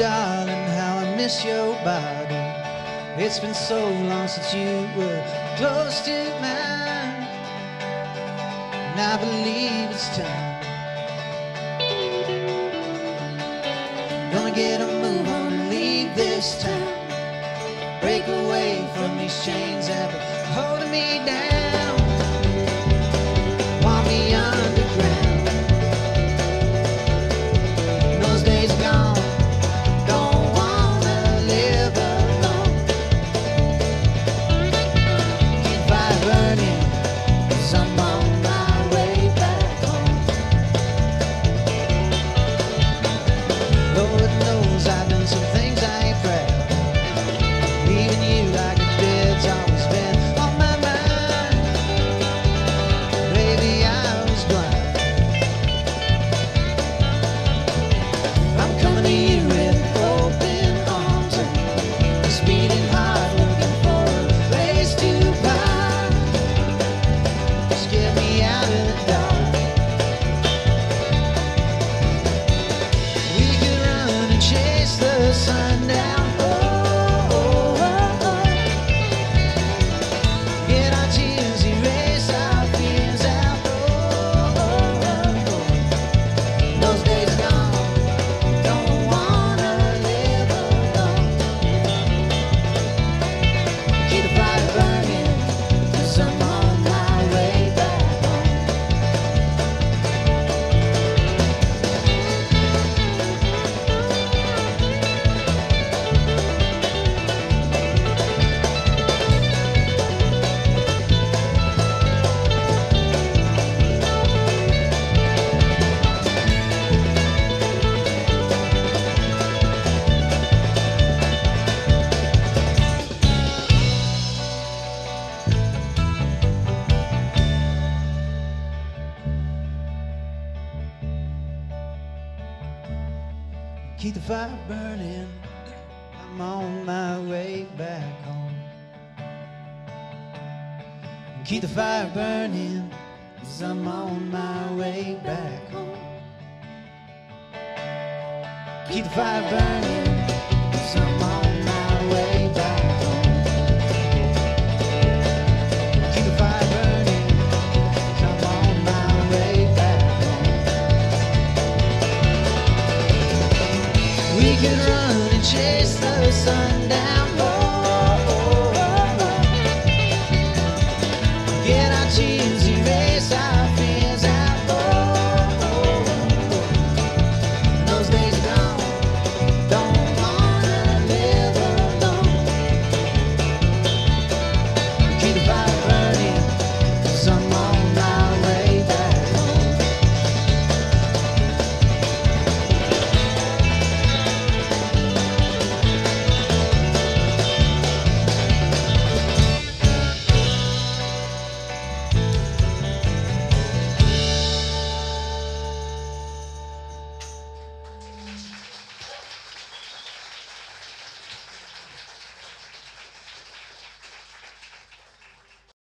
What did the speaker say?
darling, how I miss your body. It's been so long since you were close to mine, and I believe it's time. Gonna get a move on and leave this town. Break away from these chains that are holding me down. Want me underground. Those days gone. Don't wanna live alone. Keep fire burning, 'cause I'm on my way back home. Lord knows I've done some things I ain't proud. Leaving you like a dead's always been on my mind. Baby, I was blind. I'm coming to you with open arms and a speeding heart, looking for a place to climb. Just get me out of the dark. We could run and chase the sun down. Get our tears, erase our fears out. Those days gone. Don't wanna live alone. Keep the fire burning, 'cause I'm on my way back home. Keep the fire burning, I'm on my way back home. Keep the fire burning, 'cause I'm on my way back home. Keep the fire burning.